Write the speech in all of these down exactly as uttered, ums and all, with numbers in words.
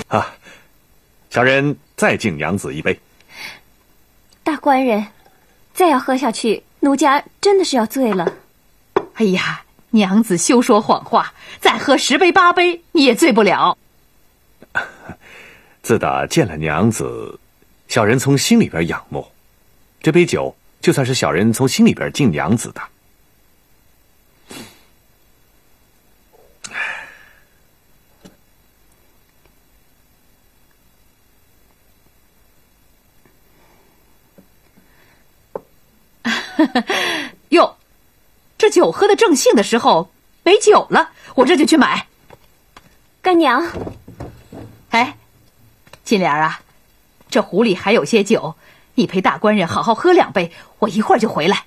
啊，小人再敬娘子一杯。 大官人，再要喝下去，奴家真的是要醉了。 哎呀，娘子休说谎话，再喝十杯八杯，你也醉不了。 自打见了娘子，小人从心里边仰慕，这杯酒就算是小人从心里边敬娘子的。 哟，这酒喝得正兴的时候没酒了，我这就去买。 干娘， 哎，金莲啊，这壶里还有些酒，你陪大官人好好喝两杯，我一会儿就回来。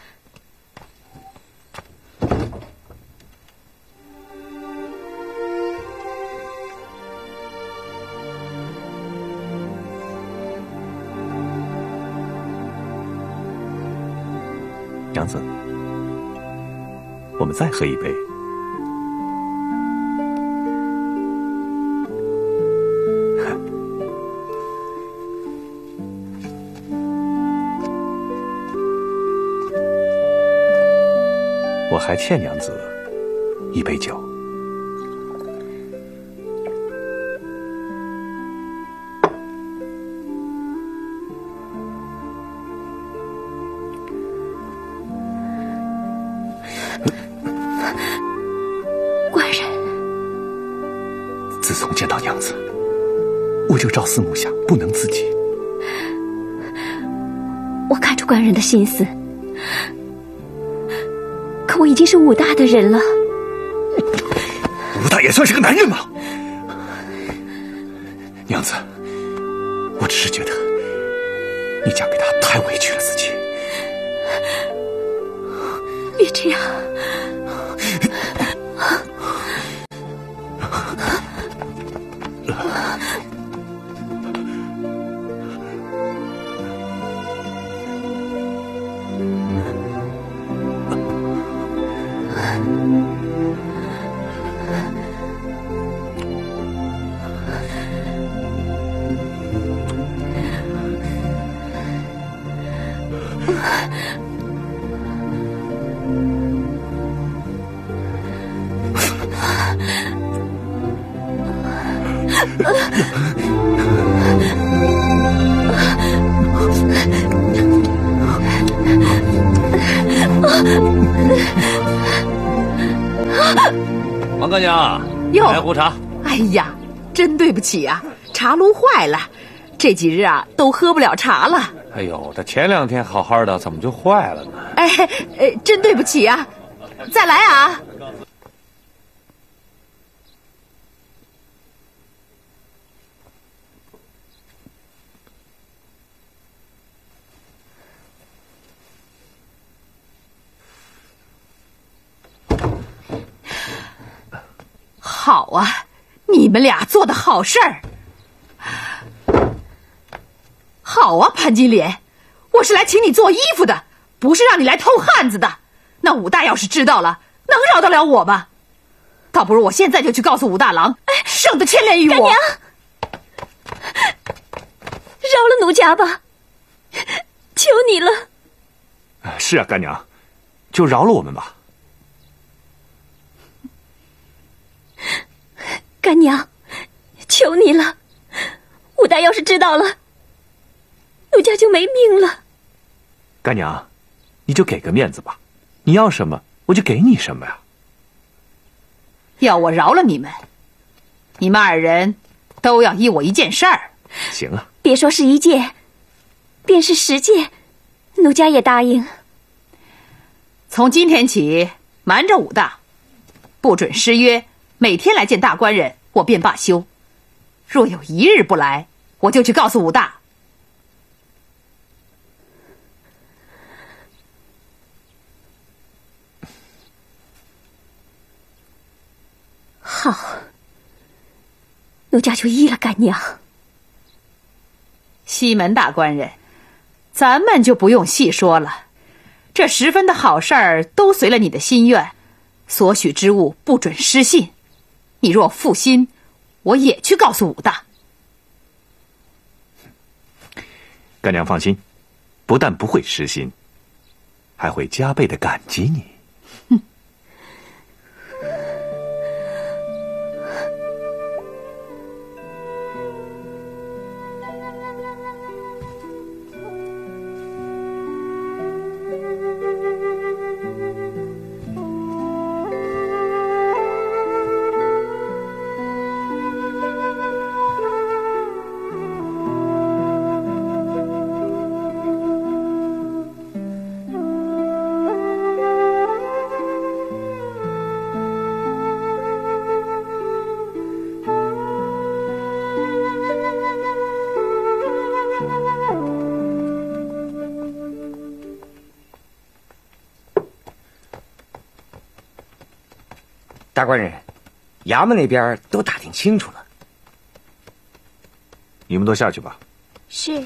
娘子，我们再喝一杯。我还欠娘子一杯酒。 官人， 自从见到娘子，我就朝思暮想，不能自己。 我看出官人的心思，可我已经是武大的人了。 武大也算是个男人吗？娘子，我只是觉得你嫁给他太委屈了自己。 别这样。 王干娘， 哟， 来壶茶。 哎呀，真对不起啊，茶炉坏了，这几日啊都喝不了茶了。 哎呦，这前两天好好的，怎么就坏了呢？ 哎，呃，真对不起啊，再来啊！好啊，你们俩做的好事儿。好啊，潘金莲，我是来请你做衣服的，不是让你来偷汉子的。那武大要是知道了，能饶得了我吗？倒不如我现在就去告诉武大郎，省得牵连于我。 干娘，饶了奴家吧，求你了。 是啊，干娘，就饶了我们吧。 干娘，求你了，武大要是知道了，奴家就没命了。 干娘，你就给个面子吧，你要什么我就给你什么呀。 要我饶了你们，你们二人都要依我一件事儿。 行啊， 别说是一件，便是十件，奴家也答应。 从今天起，瞒着武大，不准失约，每天来见大官人，我便罢休。若有一日不来，我就去告诉武大。 好，奴家就依了干娘。 西门大官人，咱们就不用细说了，这十分的好事儿都随了你的心愿，所许之物不准失信。你若负心，我也去告诉武大。 干娘放心，不但不会失心，还会加倍的感激你。 大官人，衙门那边都打听清楚了。 你们都下去吧。 是。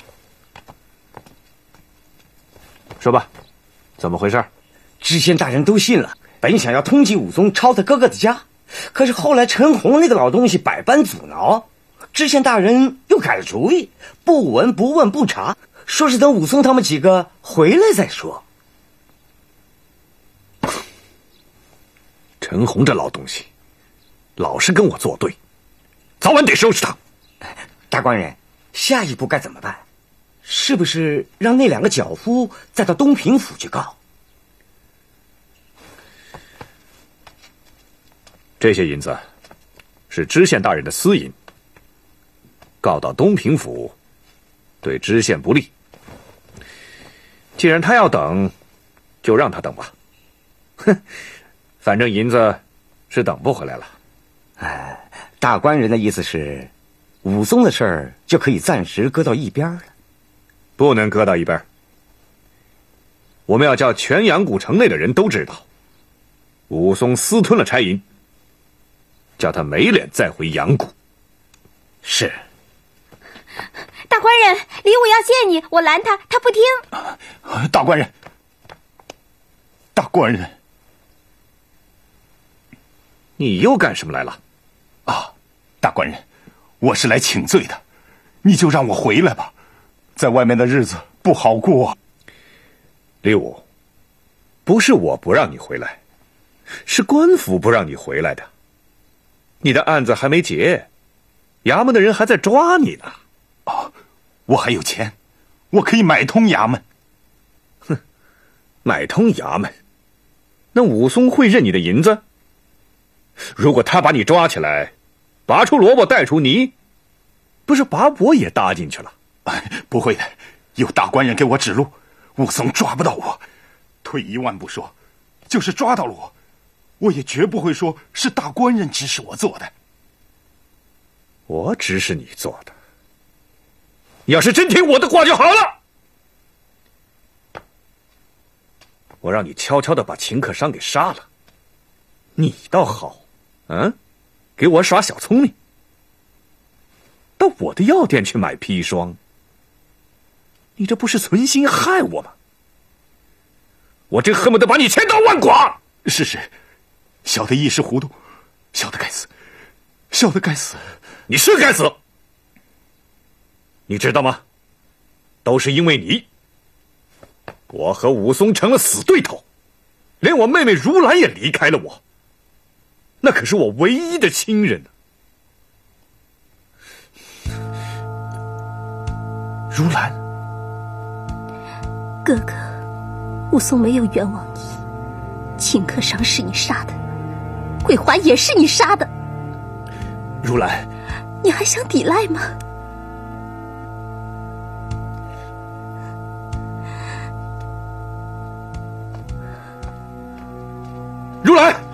说吧，怎么回事？ 知县大人都信了，本想要通缉武松抄他哥哥的家，可是后来陈红那个老东西百般阻挠，知县大人又改了主意，不闻不问不查，说是等武松他们几个回来再说。 陈红这老东西，老是跟我作对，早晚得收拾他。 大官人，下一步该怎么办？是不是让那两个脚夫再到东平府去告？ 这些银子是知县大人的私银，告到东平府，对知县不利。既然他要等，就让他等吧。哼。反正银子是等不回来了。 哎，大官人的意思是，武松的事儿就可以暂时搁到一边了。 不能搁到一边。我们要叫全阳谷城内的人都知道，武松私吞了差银，叫他没脸再回阳谷。 是。 大官人，李武要谢你，我拦他，他不听。 大官人，大官人。 你又干什么来了？ 啊，大官人，我是来请罪的，你就让我回来吧，在外面的日子不好过。 李武，不是我不让你回来，是官府不让你回来的。你的案子还没结，衙门的人还在抓你呢。 啊，我还有钱，我可以买通衙门。 哼，买通衙门？那武松会认你的银子？如果他把你抓起来，拔出萝卜带出泥，不是把我也搭进去了？ 哎，不会的，有大官人给我指路，武松抓不到我。退一万步说，就是抓到了我，我也绝不会说是大官人指使我做的。 我指使你做的？你要是真听我的话就好了。我让你悄悄地把秦克商给杀了，你倒好。嗯，给我耍小聪明，到我的药店去买砒霜，你这不是存心害我吗？我真恨不得把你千刀万剐！ 是是，小的一时糊涂，小的该死，小的该死。 你是该死，你知道吗？都是因为你，我和武松成了死对头，连我妹妹如兰也离开了我。那可是我唯一的亲人呢。 如兰， 哥哥，武松没有冤枉你，秦克商是你杀的，桂华也是你杀的。 如兰， 你还想抵赖吗？ 如兰。